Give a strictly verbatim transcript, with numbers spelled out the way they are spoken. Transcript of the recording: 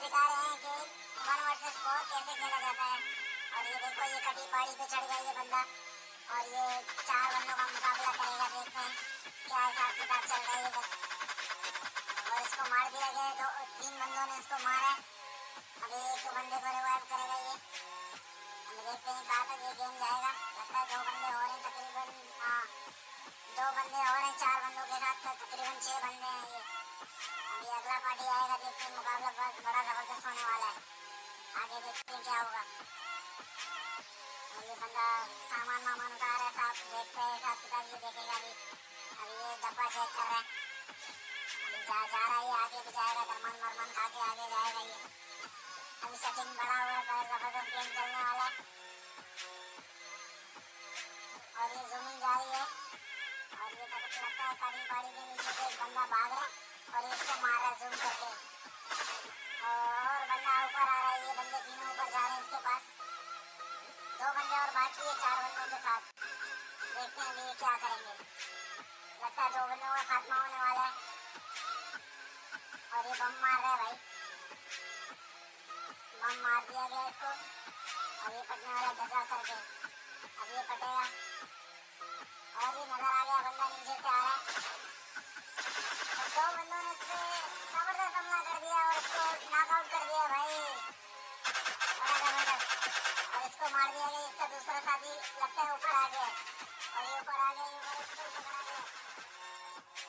दिखा रहे हैं कि वन वर्सेस फोर कैसे खेला जाता है। और ये देखो ये कटी पहाड़ी पे चढ़ गया ये बंदा और ये चार बंदों का मुकाबला करेगा। देखते हैं क्या हिसाब किताब चल रहा है इधर। और इसको मार दिया गया है, दो तीन बंदों ने इसको मारा है। अभी एक तो बंदे को रिवाइव करेगा ये। अभी देखते हैं कहाँ तक ये गेम जाएगा। लगता है दो बंदे और हैं तकरीबन। हाँ दो बंदे और हैं, चार बंदों के साथ तकरीबन छह बंदे हैं ये। अभी अगला पार्टी आएगा, देखते हैं मुकाबला बहुत बड़ा जबरदस्त होने वाला है। आगे देखते हैं क्या होगा। और ये बंदा सामान वामान उठा रहा है साहब, देखते हैं हिसाब किताब ये देखेगा। अभी अभी ये डब्बा चेक कर रहा है। अभी जा जा रहा है ये, आगे भी जाएगा, दरमन मरमन खा के आगे जाएगा ये। अभी सेटिंग बढ़ा हुआ है, जबरदस्त गेम चलने वाला है। और ये जूमिंग जारी है और ये तक लगता है काली पहाड़ी के नीचे से एक बंदा भाग रहा है और इसको मार रहा है जूम करके। और बंदा ऊपर आ रहा है, ये बंदे तीनों ऊपर जा रहे हैं इसके पास। दो बंदे और बाकी है चार बंदों के साथ। देखते हैं अभी ये क्या करेंगे। लगता है दो बंदों का खात्मा होने वाला है। और ये बम मार रहा है भाई, बम मार दिया गया इसको। और ये पटने वाला धजा करके, अब ये पटेगा। और ये नजर आ गया बंदा नीचे से आ रहा है। और दो बंदों ने इस पे जबरदस्त हमला कर दिया और इसको नॉकआउट कर दिया भाई, बड़ा जबरदस्त। और इसको मार दिया गया। इसका दूसरा साथी लगता है ऊपर आ गया और ये ऊपर आ गया।